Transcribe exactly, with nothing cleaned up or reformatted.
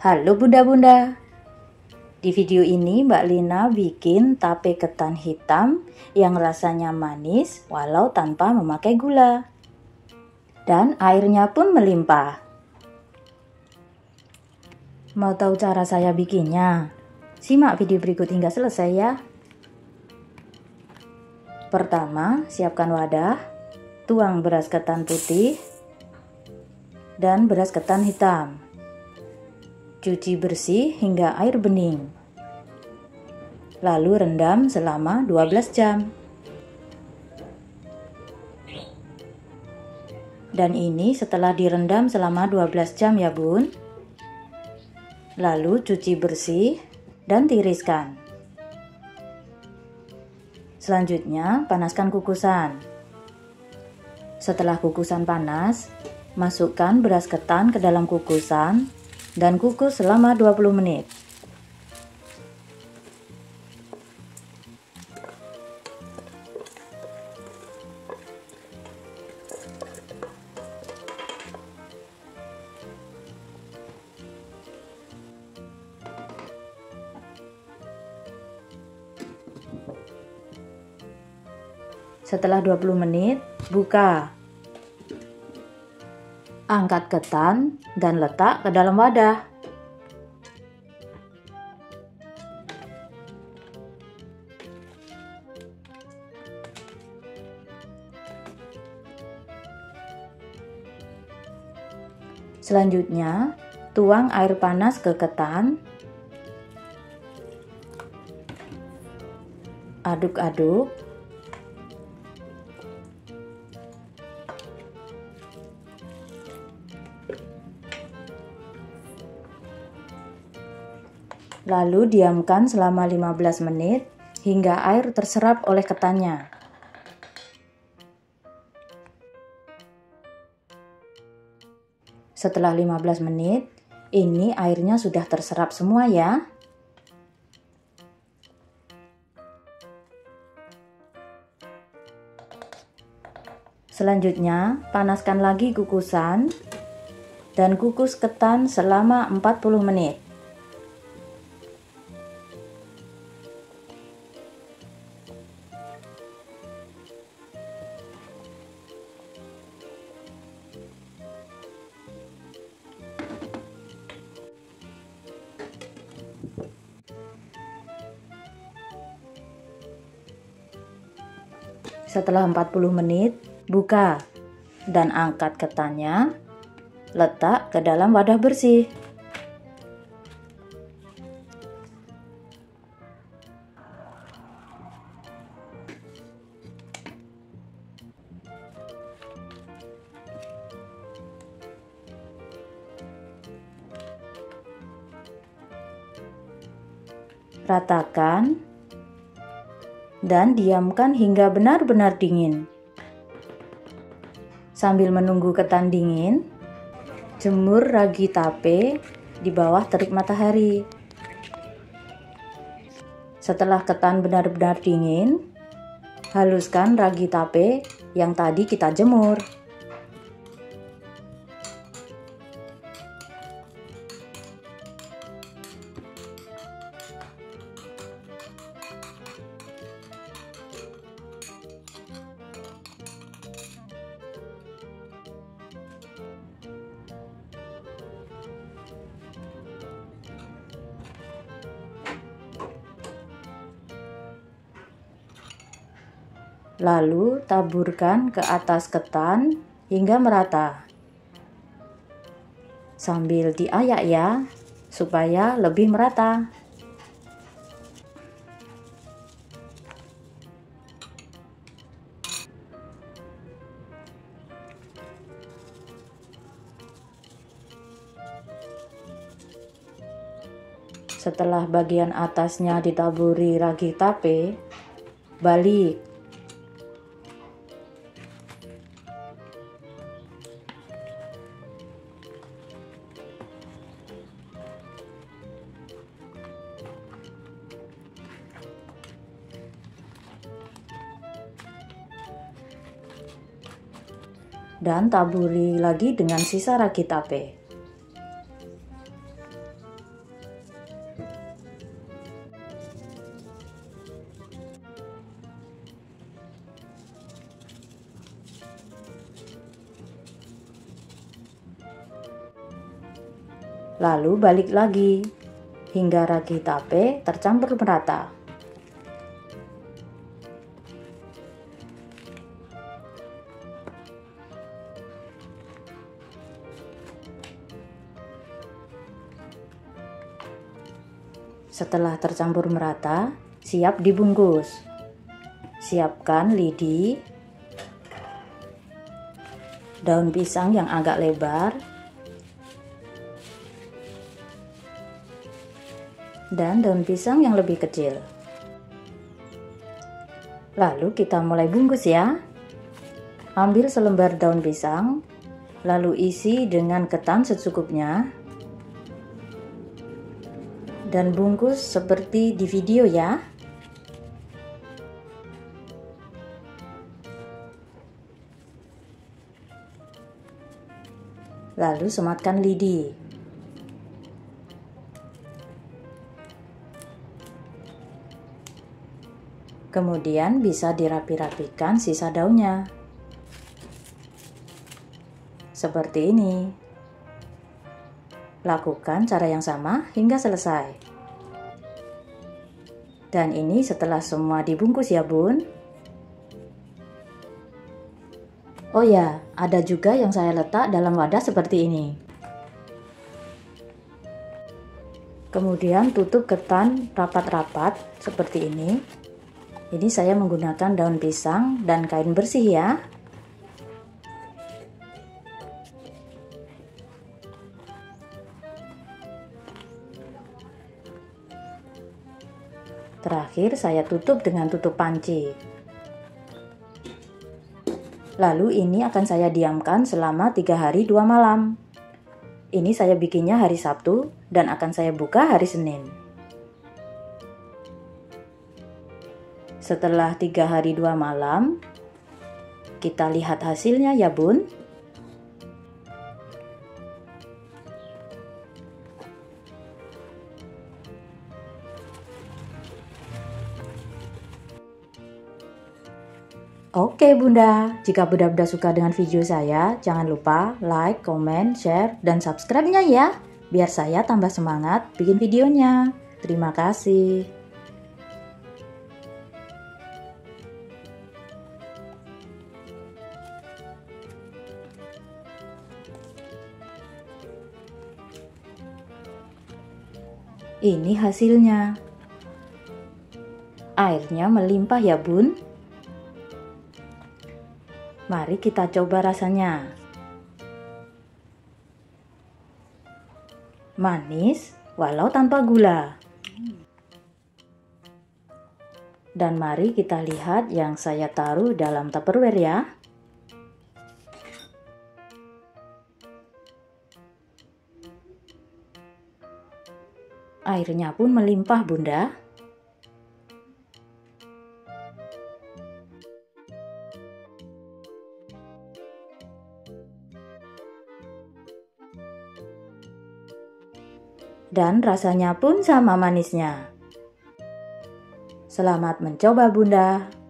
Halo bunda-bunda, di video ini Mbak Lina bikin tape ketan hitam yang rasanya manis walau tanpa memakai gula. Dan airnya pun melimpah. Mau tahu cara saya bikinnya? Simak video berikut hingga selesai ya. Pertama, siapkan wadah, tuang beras ketan putih dan beras ketan hitam. Cuci bersih hingga air bening. Lalu rendam selama dua belas jam. Dan ini setelah direndam selama dua belas jam ya bun. Lalu cuci bersih dan tiriskan. Selanjutnya panaskan kukusan. Setelah kukusan panas, masukkan beras ketan ke dalam kukusan dan kukus selama dua puluh menit. Setelah dua puluh menit, buka. Angkat ketan dan letak ke dalam wadah. Selanjutnya, tuang air panas ke ketan. Aduk-aduk. Lalu diamkan selama lima belas menit hingga air terserap oleh ketannya. Setelah lima belas menit, ini airnya sudah terserap semua ya. Selanjutnya, panaskan lagi kukusan dan kukus ketan selama empat puluh menit. Setelah empat puluh menit, buka dan angkat ketannya, letak ke dalam wadah bersih. Ratakan dan diamkan hingga benar-benar dingin. Sambil menunggu ketan dingin, jemur ragi tape di bawah terik matahari. Setelah ketan benar-benar dingin, haluskan ragi tape yang tadi kita jemur. Lalu taburkan ke atas ketan hingga merata. Sambil diayak ya, supaya lebih merata. Setelah bagian atasnya ditaburi ragi tape, balik. Dan taburi lagi dengan sisa ragi tape. Lalu balik lagi hingga ragi tape tercampur merata. Setelah tercampur merata, siap dibungkus. Siapkan lidi, daun pisang yang agak lebar, dan daun pisang yang lebih kecil. Lalu kita mulai bungkus ya. Ambil selembar daun pisang, lalu isi dengan ketan secukupnya, dan bungkus seperti di video ya. Lalu sematkan lidi. Kemudian bisa dirapi-rapikan sisa daunnya. Seperti ini. Lakukan cara yang sama hingga selesai. Dan ini setelah semua dibungkus ya bun. Oh ya, ada juga yang saya letak dalam wadah seperti ini. Kemudian tutup ketan rapat-rapat seperti ini. Ini saya menggunakan daun pisang dan kain bersih ya. Terakhir saya tutup dengan tutup panci. Lalu ini akan saya diamkan selama tiga hari dua malam. Ini saya bikinnya hari Sabtu dan akan saya buka hari Senin. Setelah tiga hari dua malam, kita lihat hasilnya ya bun. Oke bunda, jika bunda-bunda suka dengan video saya, jangan lupa like, comment, share, dan subscribe-nya ya, biar saya tambah semangat bikin videonya. Terima kasih. Ini hasilnya. Airnya melimpah ya bun. Mari kita coba rasanya. Manis walau tanpa gula. Dan mari kita lihat yang saya taruh dalam Tupperware ya. Airnya pun melimpah bunda. Dan rasanya pun sama manisnya. Selamat mencoba bunda.